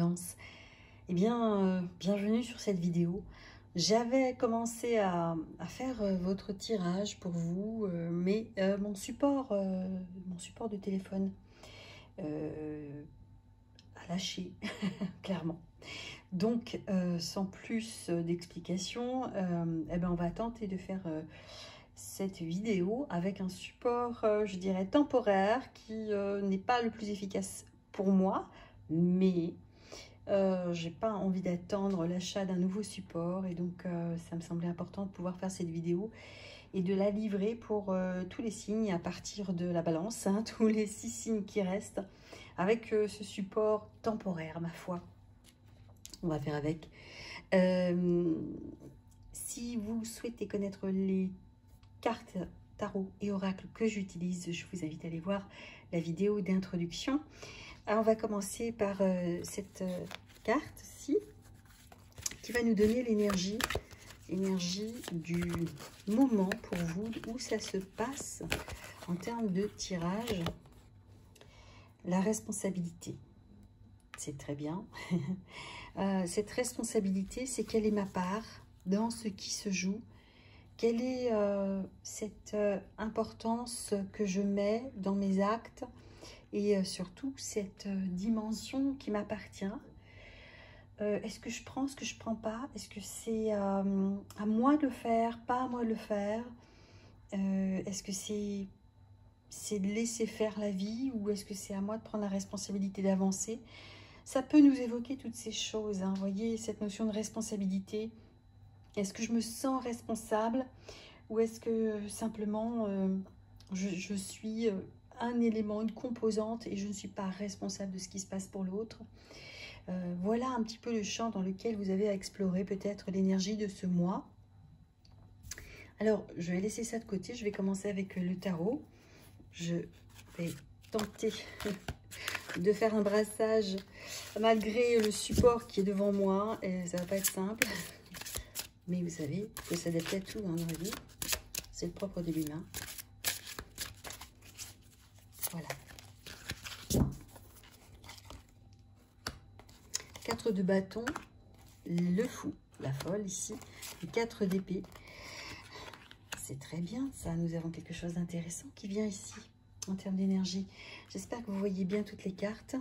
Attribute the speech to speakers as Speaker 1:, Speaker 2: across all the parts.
Speaker 1: Balance. Eh bien, bienvenue sur cette vidéo. J'avais commencé à faire votre tirage pour vous, mais mon support de téléphone a lâché, clairement. Donc, sans plus d'explications, eh ben, on va tenter de faire cette vidéo avec un support, je dirais, temporaire qui n'est pas le plus efficace pour moi, mais j'ai pas envie d'attendre l'achat d'un nouveau support et donc ça me semblait important de pouvoir faire cette vidéo et de la livrer pour tous les signes à partir de la balance, hein, tous les 6 signes qui restent avec ce support temporaire, ma foi. On va faire avec. Si vous souhaitez connaître les cartes tarot et oracle que j'utilise, je vous invite à aller voir la vidéo d'introduction. Alors, on va commencer par cette carte-ci qui va nous donner l'énergie du moment pour vous, où ça se passe en termes de tirage. La responsabilité, c'est très bien. Cette responsabilité, c'est quelle est ma part dans ce qui se joue. Quelle est cette importance que je mets dans mes actes et surtout cette dimension qui m'appartient. Est-ce que je prends ce que je ne prends pas? Est-ce que c'est à moi de le faire, pas à moi de le faire? Est-ce que c'est de laisser faire la vie ou est-ce que c'est à moi de prendre la responsabilité d'avancer? Ça peut nous évoquer toutes ces choses, hein. Vous voyez, cette notion de responsabilité. Est-ce que je me sens responsable ou est-ce que simplement je suis un élément, une composante et je ne suis pas responsable de ce qui se passe pour l'autre? Voilà un petit peu le champ dans lequel vous avez à explorer peut-être l'énergie de ce mois. Alors, je vais laisser ça de côté. Je vais commencer avec le tarot. Je vais tenter de faire un brassage malgré le support qui est devant moi. Et ça va pas être simple. Mais vous savez, il faut s'adapter à tout dans la vie. C'est le propre de l'humain. Voilà. 4 de bâton, le fou, la folle ici, et 4 d'épée. C'est très bien, ça. Nous avons quelque chose d'intéressant qui vient ici, en termes d'énergie. J'espère que vous voyez bien toutes les cartes.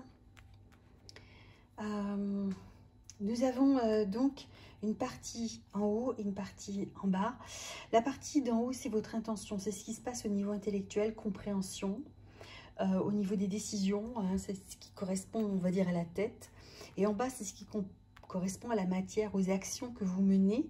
Speaker 1: Nous avons donc une partie en haut et une partie en bas. La partie d'en haut, c'est votre intention. C'est ce qui se passe au niveau intellectuel, compréhension, au niveau des décisions. Hein, c'est ce qui correspond, on va dire, à la tête. Et en bas, c'est ce qui correspond à la matière, aux actions que vous menez.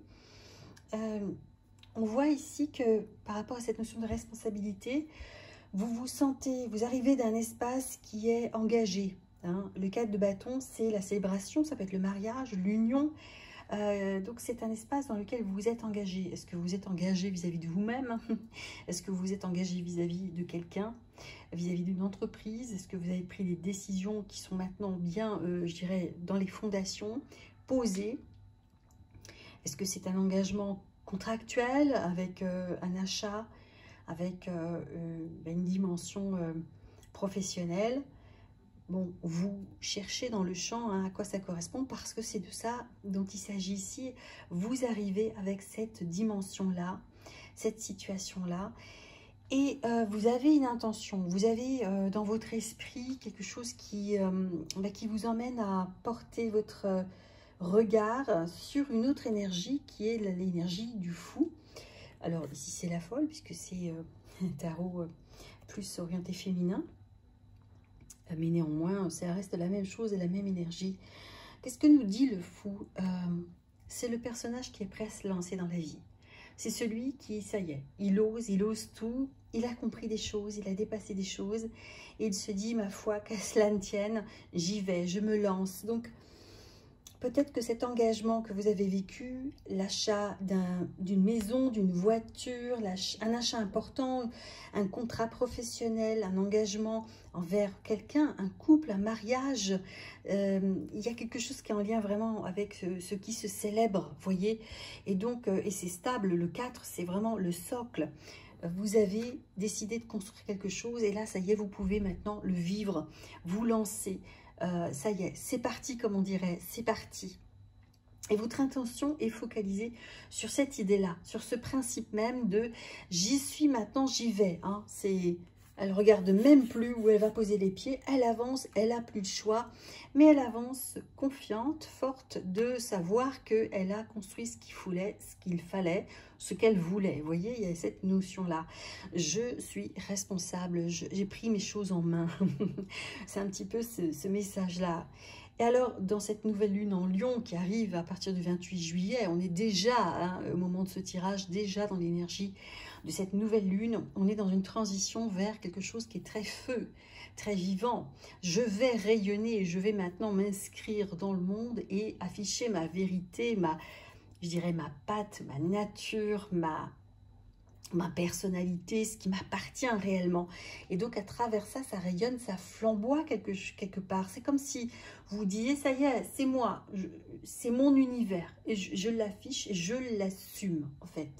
Speaker 1: On voit ici que par rapport à cette notion de responsabilité, vous arrivez d'un espace qui est engagé. Hein. Le 4 de bâton, c'est la célébration, ça peut être le mariage, l'union. Donc c'est un espace dans lequel vous vous êtes engagé. Est-ce que vous êtes engagé vis-à-vis de vous-même? Est-ce que vous êtes engagé vis-à-vis de quelqu'un? Vis-à-vis d'une entreprise? Est-ce que vous avez pris des décisions qui sont maintenant bien, je dirais, dans les fondations, posées? Est-ce que c'est un engagement contractuel avec un achat, avec une dimension professionnelle? Bon, vous cherchez dans le champ, hein, à quoi ça correspond, parce que c'est de ça dont il s'agit ici. Vous arrivez avec cette dimension-là, cette situation-là, et vous avez une intention, vous avez dans votre esprit quelque chose qui vous emmène à porter votre regard sur une autre énergie qui est l'énergie du fou. Alors ici c'est la folle, puisque c'est un tarot plus orienté féminin. Mais néanmoins, ça reste la même chose et la même énergie. Qu'est-ce que nous dit le fou? C'est le personnage qui est prêt à se lancer dans la vie. C'est celui qui, ça y est, il ose tout. Il a compris des choses, il a dépassé des choses. Et il se dit, ma foi, qu'à cela ne tienne, j'y vais, je me lance. Donc, peut-être que cet engagement que vous avez vécu, l'achat d'une maison, d'une voiture, un achat important, un contrat professionnel, un engagement envers quelqu'un, un couple, un mariage, il y a quelque chose qui est en lien vraiment avec ce qui se célèbre, voyez. Et donc, et c'est stable, le 4, c'est vraiment le socle. Vous avez décidé de construire quelque chose et là, ça y est, vous pouvez maintenant le vivre, vous lancer. Ça y est, c'est parti, comme on dirait, c'est parti. Et votre intention est focalisée sur cette idée-là, sur ce principe même de « j'y suis maintenant, j'y vais hein. ». Elle regarde même plus où elle va poser les pieds, elle avance, elle n'a plus le choix, mais elle avance confiante, forte de savoir qu'elle a construit ce qu'il fallait, ce qu'elle voulait. Vous voyez, il y a cette notion-là. Je suis responsable, j'ai pris mes choses en main. C'est un petit peu ce message-là. Et alors, dans cette nouvelle lune en Lion qui arrive à partir du 28 juillet, on est déjà, hein, au moment de ce tirage, déjà dans l'énergie de cette nouvelle lune, on est dans une transition vers quelque chose qui est très feu, très vivant. Je vais rayonner, je vais maintenant m'inscrire dans le monde et afficher ma vérité, je dirais ma patte, ma nature, ma personnalité, ce qui m'appartient réellement. Et donc, à travers ça, ça rayonne, ça flamboie quelque part. C'est comme si vous disiez, ça y est, c'est moi, c'est mon univers. Et je l'affiche et je l'assume, en fait.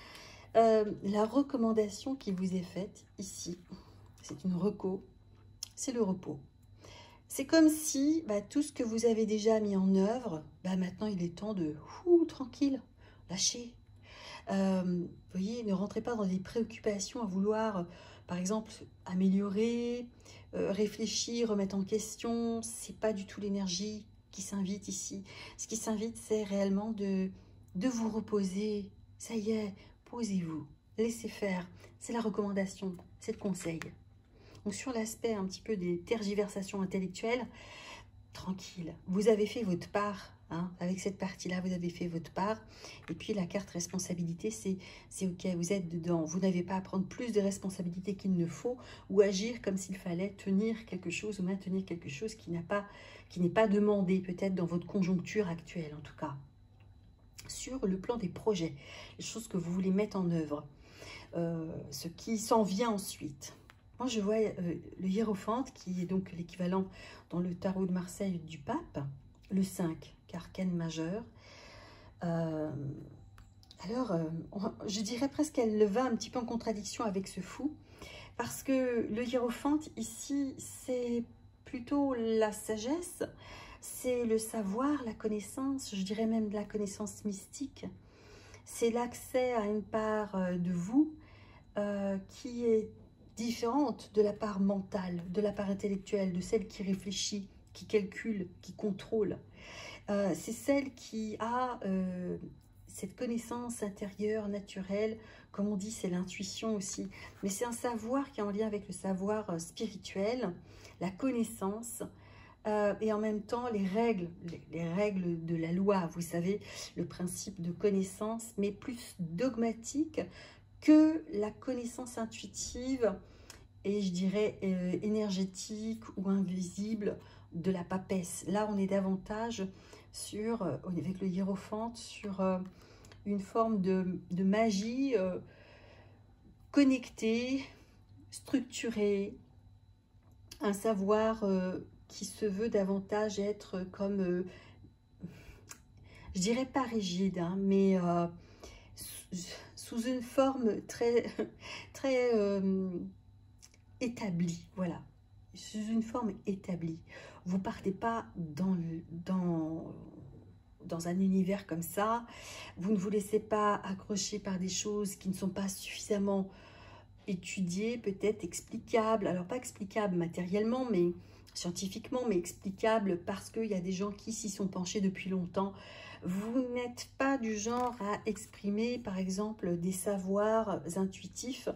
Speaker 1: La recommandation qui vous est faite ici, c'est une reco, c'est le repos. C'est comme si tout ce que vous avez déjà mis en œuvre, maintenant, il est temps de, tranquille, lâcher. Vous voyez, ne rentrez pas dans des préoccupations à vouloir, par exemple, améliorer, réfléchir, remettre en question. C'est pas du tout l'énergie qui s'invite ici. Ce qui s'invite, c'est réellement de vous reposer. Ça y est, posez-vous, laissez faire. C'est la recommandation, c'est le conseil. Donc sur l'aspect un petit peu des tergiversations intellectuelles, tranquille, vous avez fait votre part. Hein, avec cette partie-là, vous avez fait votre part. Et puis, la carte responsabilité, c'est OK, vous êtes dedans. Vous n'avez pas à prendre plus de responsabilités qu'il ne faut ou agir comme s'il fallait tenir quelque chose ou maintenir quelque chose qui n'est pas demandé, peut-être dans votre conjoncture actuelle, en tout cas. Sur le plan des projets, les choses que vous voulez mettre en œuvre, ce qui s'en vient ensuite. Moi, je vois le hiérophante, qui est donc l'équivalent dans le tarot de Marseille du pape, le 5, arcane majeur. Je dirais presque qu'elle va un petit peu en contradiction avec ce fou, parce que le hiérophante, ici, c'est plutôt la sagesse, c'est le savoir, la connaissance, je dirais même de la connaissance mystique. C'est l'accès à une part de vous qui est différente de la part mentale, de la part intellectuelle, de celle qui réfléchit, qui calcule, qui contrôle. C'est celle qui a cette connaissance intérieure, naturelle, comme on dit, c'est l'intuition aussi. Mais c'est un savoir qui est en lien avec le savoir spirituel, la connaissance, et en même temps les règles de la loi, vous savez, le principe de connaissance, mais plus dogmatique que la connaissance intuitive et je dirais énergétique ou invisible de la papesse. Là, on est davantage sur, avec le hiérophante, sur une forme de magie connectée, structurée, un savoir qui se veut davantage être comme, je dirais pas rigide, hein, mais sous une forme très, très établie, voilà, sous une forme établie. Vous partez pas dans un univers comme ça, vous ne vous laissez pas accrocher par des choses qui ne sont pas suffisamment étudiées, peut-être explicables, alors pas explicables matériellement, mais scientifiquement, mais explicables parce qu'il y a des gens qui s'y sont penchés depuis longtemps. Vous n'êtes pas du genre à exprimer, par exemple, des savoirs intuitifs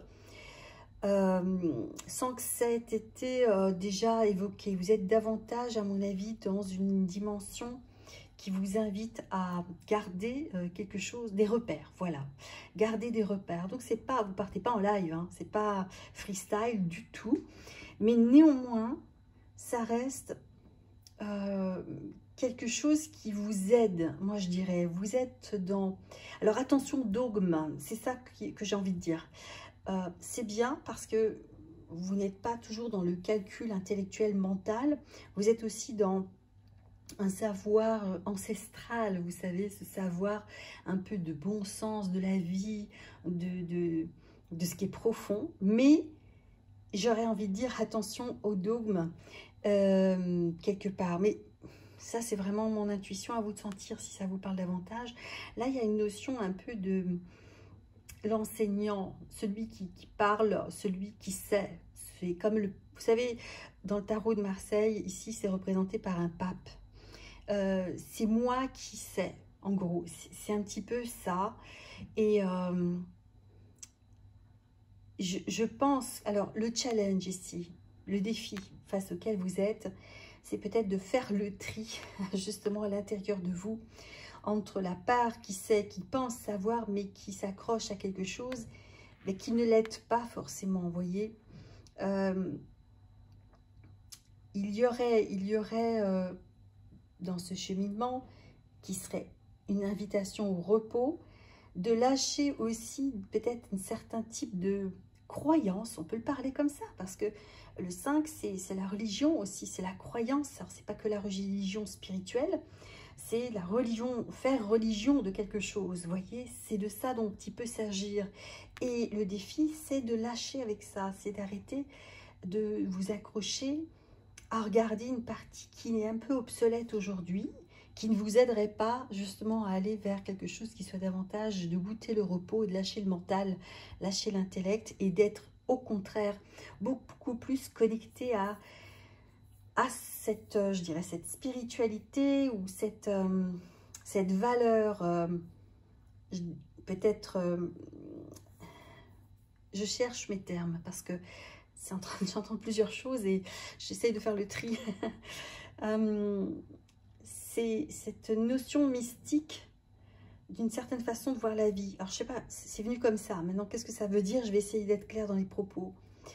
Speaker 1: sans que ça ait été déjà évoqué. Vous êtes davantage, à mon avis, dans une dimension qui vous invite à garder quelque chose, des repères, voilà. Garder des repères. Donc, c'est pas, vous partez pas en live, hein, c'est pas freestyle du tout. Mais néanmoins, ça reste quelque chose qui vous aide, moi je dirais. Vous êtes dans... Alors, attention, dogme, c'est ça que j'ai envie de dire. C'est bien parce que vous n'êtes pas toujours dans le calcul intellectuel mental, vous êtes aussi dans un savoir ancestral, vous savez, ce savoir un peu de bon sens de la vie, de ce qui est profond, mais j'aurais envie de dire attention au dogme quelque part. Mais ça, c'est vraiment mon intuition, à vous de sentir si ça vous parle davantage. Là, il y a une notion un peu de l'enseignant, celui qui parle, celui qui sait. C'est comme le... Vous savez, dans le tarot de Marseille, ici, c'est représenté par un pape. C'est moi qui sais, en gros. C'est un petit peu ça. Et je pense... Alors, le challenge ici, le défi face auquel vous êtes, c'est peut-être de faire le tri, justement, à l'intérieur de vous, entre la part qui sait, qui pense savoir, mais qui s'accroche à quelque chose, mais qui ne l'aide pas forcément, vous voyez. Il y aurait dans ce cheminement, qui serait une invitation au repos, de lâcher aussi peut-être un certain type de croyance, on peut le parler comme ça, parce que le 5, c'est la religion aussi, c'est la croyance. Alors, c'est pas que la religion spirituelle, c'est la religion, faire religion de quelque chose, vous voyez, c'est de ça dont il peut s'agir. Et le défi, c'est de lâcher avec ça, c'est d'arrêter de vous accrocher à regarder une partie qui est un peu obsolète aujourd'hui, qui ne vous aiderait pas justement à aller vers quelque chose qui soit davantage de goûter le repos, de lâcher le mental, lâcher l'intellect et d'être au contraire beaucoup plus connecté à cette, je dirais, cette spiritualité ou cette valeur, peut-être, je cherche mes termes parce que c'est en train, j'entends plusieurs choses et j'essaye de faire le tri. C'est cette notion mystique d'une certaine façon de voir la vie. Alors, je sais pas, c'est venu comme ça. Maintenant, qu'est-ce que ça veut dire? Je vais essayer d'être claire dans les propos.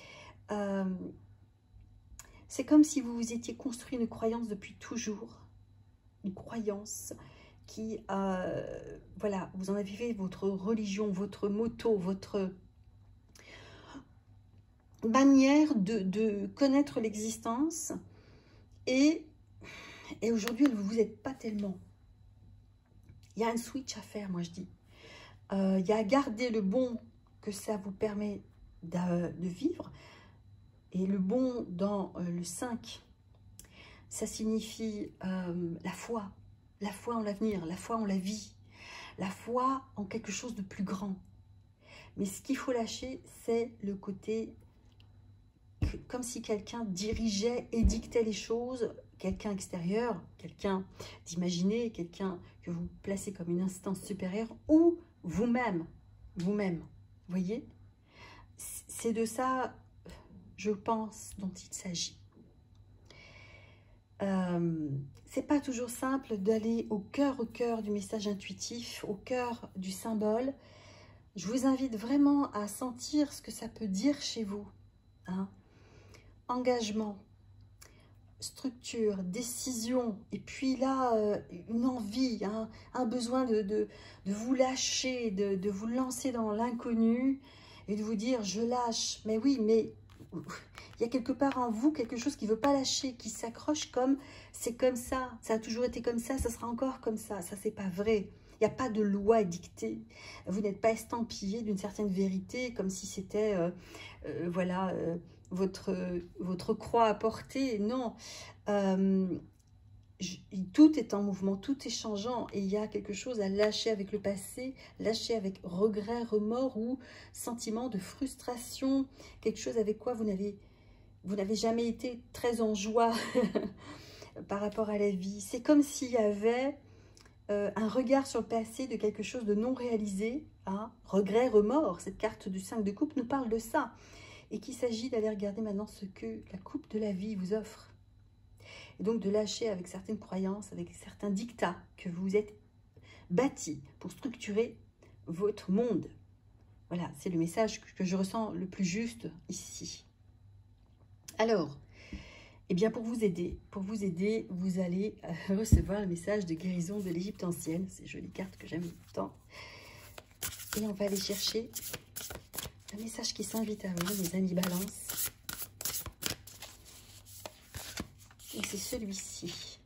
Speaker 1: C'est comme si vous vous étiez construit une croyance depuis toujours. Une croyance qui, voilà, vous en avez fait votre religion, votre motto, votre manière de connaître l'existence. Et aujourd'hui, vous vous êtes pas tellement. Il y a un switch à faire, moi je dis. Il y a à garder le bon que ça vous permet de vivre. Et le bon dans le 5, ça signifie la foi en l'avenir, la foi en la vie, la foi en quelque chose de plus grand. Mais ce qu'il faut lâcher, c'est le côté comme si quelqu'un dirigeait et dictait les choses, quelqu'un extérieur, quelqu'un d'imaginer, quelqu'un que vous placez comme une instance supérieure, ou vous-même, vous voyez? C'est de ça, je pense, dont il s'agit. C'est pas toujours simple d'aller au cœur du message intuitif, au cœur du symbole. Je vous invite vraiment à sentir ce que ça peut dire chez vous, hein. Engagement, structure, décision, et puis là, une envie, hein, un besoin de vous lâcher, de vous lancer dans l'inconnu et de vous dire je lâche. Mais oui, mais il y a quelque part en vous quelque chose qui ne veut pas lâcher, qui s'accroche comme c'est comme ça a toujours été comme ça sera encore comme ça c'est pas vrai. Il n'y a pas de loi dictée, vous n'êtes pas estampillé d'une certaine vérité comme si c'était voilà, votre croix à porter, non. Tout est en mouvement, tout est changeant et il y a quelque chose à lâcher avec le passé, lâcher avec regret, remords ou sentiment de frustration, quelque chose avec quoi vous n'avez jamais été très en joie par rapport à la vie. C'est comme s'il y avait un regard sur le passé de quelque chose de non réalisé, hein, regret, remords. Cette carte du 5 de coupe nous parle de ça et qu'il s'agit d'aller regarder maintenant ce que la coupe de la vie vous offre. Et donc de lâcher avec certaines croyances, avec certains dictats que vous êtes bâtis pour structurer votre monde. Voilà, c'est le message que je ressens le plus juste ici. Alors, eh bien pour vous aider, vous allez recevoir le message de guérison de l'Égypte ancienne. Ces jolies cartes que j'aime tant. Et on va aller chercher un message qui s'invite à vous, mes amis Balance. Et c'est celui-ci.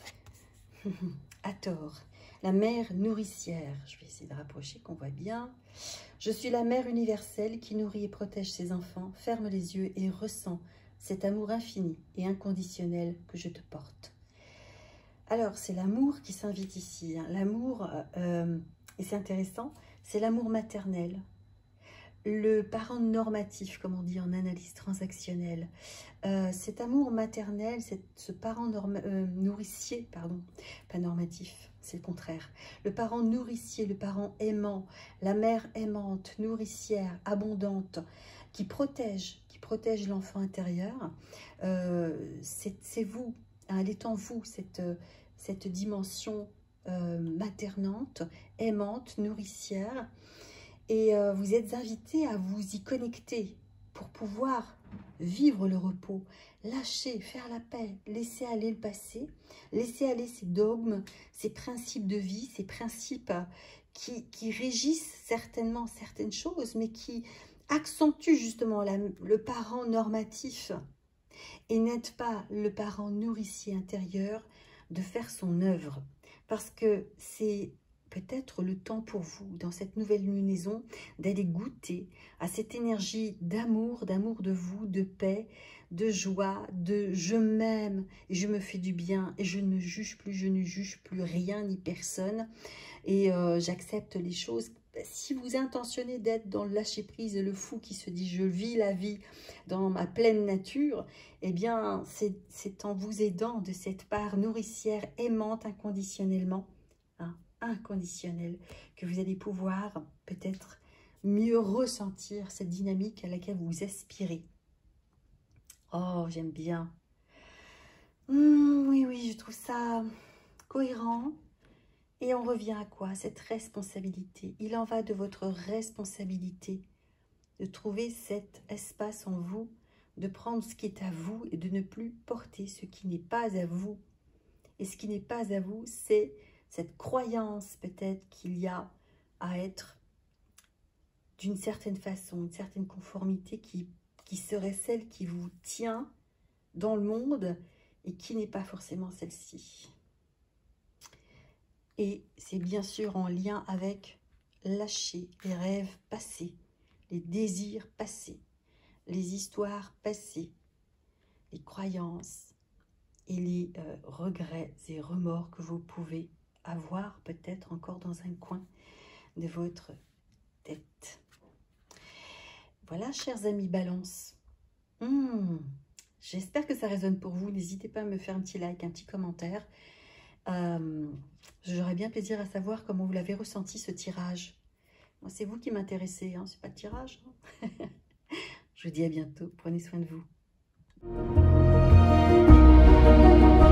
Speaker 1: Hathor, la mère nourricière. Je vais essayer de rapprocher qu'on voit bien. Je suis la mère universelle qui nourrit et protège ses enfants. Ferme les yeux et ressens cet amour infini et inconditionnel que je te porte. Alors, c'est l'amour qui s'invite ici. Hein. L'amour, et c'est intéressant, c'est l'amour maternel. Le parent normatif, comme on dit en analyse transactionnelle. Cet amour maternel, ce parent nourricier, pardon, pas normatif, c'est le contraire. Le parent nourricier, le parent aimant, la mère aimante, nourricière, abondante, qui protège l'enfant intérieur, c'est vous, hein, elle est en vous, cette dimension maternante, aimante, nourricière. Et vous êtes invité à vous y connecter pour pouvoir vivre le repos, lâcher, faire la paix, laisser aller le passé, laisser aller ces dogmes, ces principes de vie, ces principes qui régissent certainement certaines choses, mais qui accentuent justement le parent normatif et n'aident pas le parent nourricier intérieur de faire son œuvre. Parce que c'est peut-être le temps pour vous, dans cette nouvelle lunaison, d'aller goûter à cette énergie d'amour de vous, de paix, de joie, de je m'aime et je me fais du bien et je ne me juge plus, je ne juge plus rien ni personne et j'accepte les choses. Si vous intentionnez d'être dans le lâcher-prise et le fou qui se dit je vis la vie dans ma pleine nature, eh bien c'est en vous aidant de cette part nourricière aimante inconditionnellement, hein, inconditionnel, que vous allez pouvoir peut-être mieux ressentir cette dynamique à laquelle vous aspirez. Oh, j'aime bien. Oui, oui, je trouve ça cohérent. Et on revient à quoi? Cette responsabilité. Il en va de votre responsabilité de trouver cet espace en vous, de prendre ce qui est à vous et de ne plus porter ce qui n'est pas à vous. Et ce qui n'est pas à vous, c'est cette croyance peut-être qu'il y a à être d'une certaine façon, une certaine conformité qui serait celle qui vous tient dans le monde et qui n'est pas forcément celle-ci. Et c'est bien sûr en lien avec lâcher les rêves passés, les désirs passés, les histoires passées, les croyances et les regrets et remords que vous pouvez avoir peut-être encore dans un coin de votre tête. Voilà, chers amis Balance. J'espère que ça résonne pour vous. N'hésitez pas à me faire un petit like, un petit commentaire. J'aurais bien plaisir à savoir comment vous l'avez ressenti, ce tirage. Moi, c'est vous qui m'intéressez, hein, c'est pas le tirage. Hein. Je vous dis à bientôt. Prenez soin de vous.